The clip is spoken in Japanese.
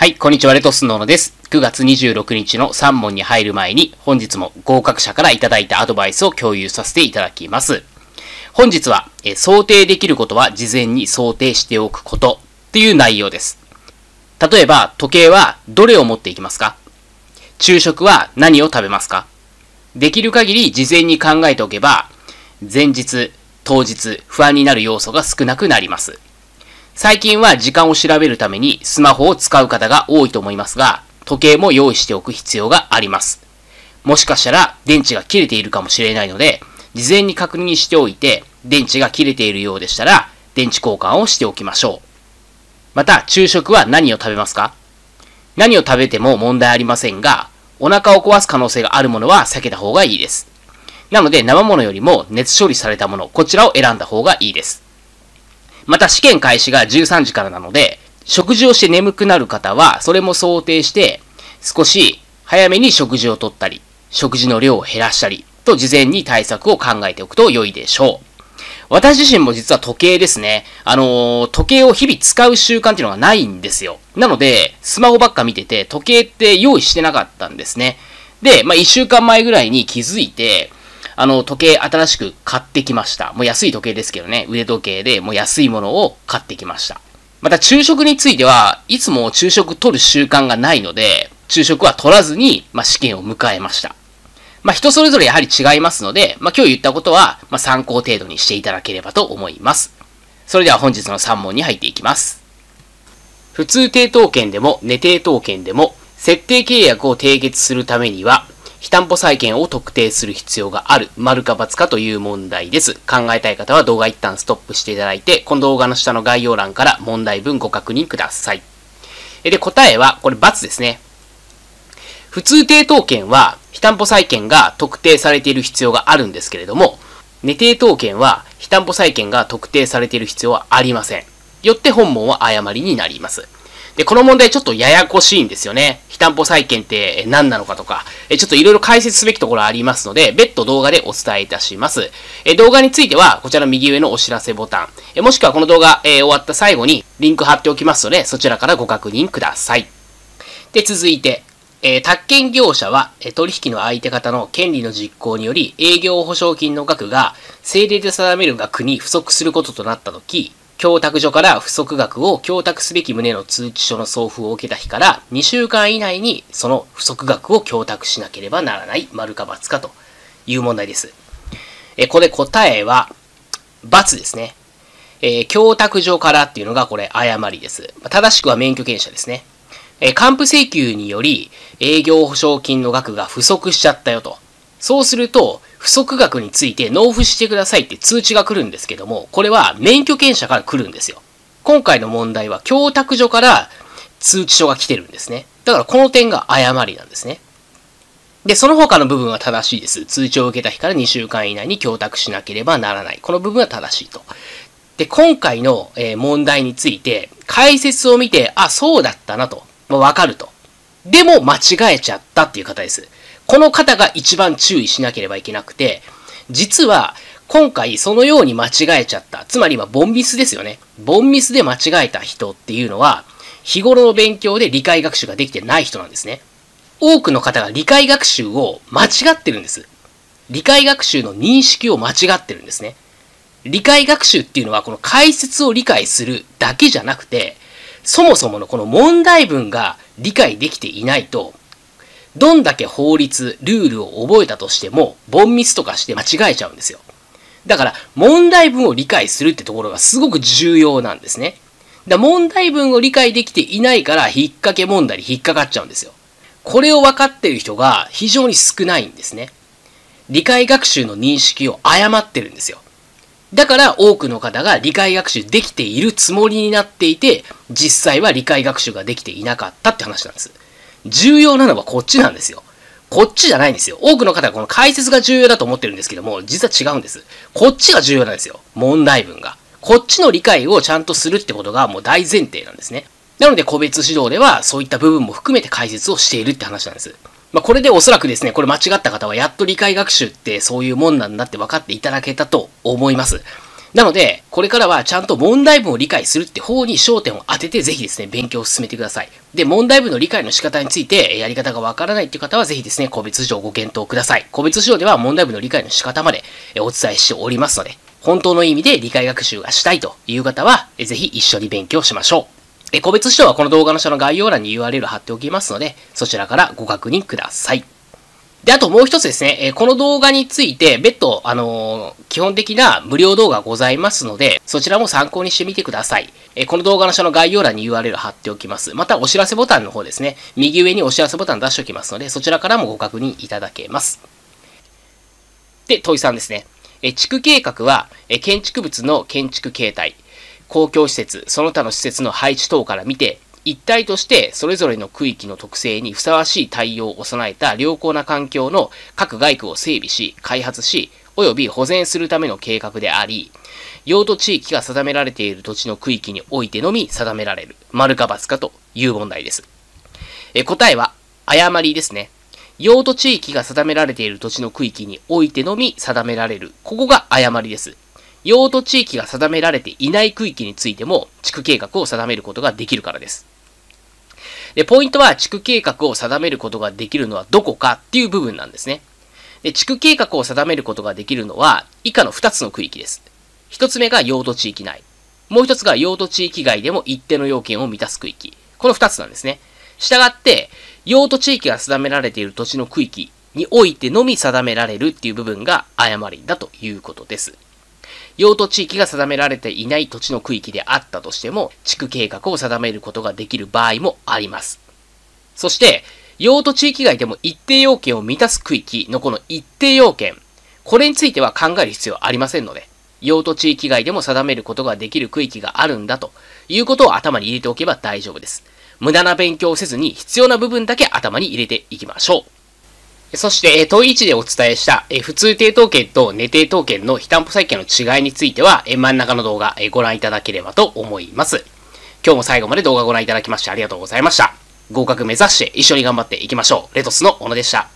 はい、こんにちは、レトスノーノです。9月26日の3問に入る前に、本日も合格者からいただいたアドバイスを共有させていただきます。本日は、想定できることは事前に想定しておくことっていう内容です。例えば、時計はどれを持っていきますか？昼食は何を食べますか？できる限り事前に考えておけば、前日、当日、不安になる要素が少なくなります。最近は時間を調べるためにスマホを使う方が多いと思いますが、時計も用意しておく必要があります。もしかしたら電池が切れているかもしれないので、事前に確認しておいて、電池が切れているようでしたら、電池交換をしておきましょう。また、昼食は何を食べますか？何を食べても問題ありませんが、お腹を壊す可能性があるものは避けた方がいいです。なので、生ものよりも熱処理されたもの、こちらを選んだ方がいいです。また試験開始が13時からなので、食事をして眠くなる方は、それも想定して、少し早めに食事をとったり、食事の量を減らしたり、と事前に対策を考えておくと良いでしょう。私自身も実は時計ですね。時計を日々使う習慣っていうのがないんですよ。なので、スマホばっか見てて、時計って用意してなかったんですね。で、1週間前ぐらいに気づいて、時計新しく買ってきました。もう安い時計ですけどね、腕時計でもう安いものを買ってきました。また昼食については、いつも昼食取る習慣がないので、昼食は取らずに、試験を迎えました。人それぞれやはり違いますので、今日言ったことは、参考程度にしていただければと思います。それでは本日の3問に入っていきます。普通抵当権でも値抵当権でも、設定契約を締結するためには、非担保債権を特定する必要がある、丸か×かという問題です。考えたい方は動画一旦ストップしていただいて、この動画の下の概要欄から問題文ご確認ください。で、答えは、これ×ですね。普通抵当権は、非担保債権が特定されている必要があるんですけれども、値抵当権は、非担保債権が特定されている必要はありません。よって本問は誤りになります。で、この問題ちょっとややこしいんですよね。非担保債権って何なのかとか、ちょっといろいろ解説すべきところありますので、別途動画でお伝えいたします。動画については、こちらの右上のお知らせボタン、もしくはこの動画、終わった最後にリンク貼っておきますので、そちらからご確認ください。で、続いて、宅建業者は、取引の相手方の権利の実行により、営業保証金の額が、政令で定める額に不足することとなったとき、供託所から不足額を供託すべき旨の通知書の送付を受けた日から2週間以内にその不足額を供託しなければならない丸か×かという問題です。これ答えは×ですね。供託所からっていうのがこれ誤りです。正しくは免許権者ですね。還付請求により営業保証金の額が不足しちゃったよと。そうすると、不足額について納付してくださいって通知が来るんですけども、これは免許権者から来るんですよ。今回の問題は供託所から通知書が来てるんですね。だからこの点が誤りなんですね。で、その他の部分は正しいです。通知を受けた日から2週間以内に供託しなければならない。この部分は正しいと。で、今回の問題について解説を見て、あ、そうだったなと。わかると。でも間違えちゃったっていう方です。この方が一番注意しなければいけなくて、実は今回そのように間違えちゃった。つまり今、ボンミスですよね。ボンミスで間違えた人っていうのは、日頃の勉強で理解学習ができてない人なんですね。多くの方が理解学習を間違ってるんです。理解学習の認識を間違ってるんですね。理解学習っていうのはこの解説を理解するだけじゃなくて、そもそものこの問題文が理解できていないと、どんだけ法律、ルールを覚えたとしても、ボンミスとかして間違えちゃうんですよ。だから、問題文を理解するってところがすごく重要なんですね。問題文を理解できていないから、引っ掛け問題に引っかかっちゃうんですよ。これを分かっている人が非常に少ないんですね。理解学習の認識を誤ってるんですよ。だから多くの方が理解学習できているつもりになっていて、実際は理解学習ができていなかったって話なんです。重要なのはこっちなんですよ。こっちじゃないんですよ。多くの方はこの解説が重要だと思ってるんですけども、実は違うんです。こっちが重要なんですよ。問題文が。こっちの理解をちゃんとするってことがもう大前提なんですね。なので個別指導ではそういった部分も含めて解説をしているって話なんです。これでおそらくですね、これ間違った方はやっと理解学習ってそういうもんなんだって分かっていただけたと思います。 なので、これからはちゃんと問題文を理解するって方に焦点を当てて、ぜひですね、勉強を進めてください。で、問題文の理解の仕方について、やり方がわからないっていう方は、ぜひですね、個別指導をご検討ください。個別指導では問題文の理解の仕方までお伝えしておりますので、本当の意味で理解学習がしたいという方は、ぜひ一緒に勉強しましょう。個別指導はこの動画の下の概要欄に URL 貼っておきますので、そちらからご確認ください。で、あともう一つですね、この動画について別途、基本的な無料動画ございますので、そちらも参考にしてみてください。この動画の下の概要欄に URL 貼っておきます。また、お知らせボタンの方ですね、右上にお知らせボタン出しておきますので、そちらからもご確認いただけます。で、問い3ですね。地区計画は、建築物の建築形態、公共施設、その他の施設の配置等から見て、一体としてそれぞれの区域の特性にふさわしい対応を備えた良好な環境の各街区を整備し、開発し、及び保全するための計画であり、用途地域が定められている土地の区域においてのみ定められる、丸か×かという問題です。答えは、誤りですね。用途地域が定められている土地の区域においてのみ定められる。ここが誤りです。用途地域が定められていない区域についても、地区計画を定めることができるからです。で、ポイントは地区計画を定めることができるのはどこかっていう部分なんですね。で、地区計画を定めることができるのは以下の2つの区域です。1つ目が用途地域内。もう1つが用途地域外でも一定の要件を満たす区域。この2つなんですね。したがって、用途地域が定められている土地の区域においてのみ定められるっていう部分が誤りだということです。用途地域が定められていない土地の区域であったとしても、地区計画を定めることができる場合もあります。そして、用途地域外でも一定要件を満たす区域のこの一定要件、これについては考える必要はありませんので、用途地域外でも定めることができる区域があるんだということを頭に入れておけば大丈夫です。無駄な勉強をせずに必要な部分だけ頭に入れていきましょう。そして、問い1でお伝えした、普通抵当権とネ抵当権の非担保債権の違いについては、真ん中の動画、ご覧いただければと思います。今日も最後まで動画をご覧いただきましてありがとうございました。合格目指して一緒に頑張っていきましょう。レトスの小野でした。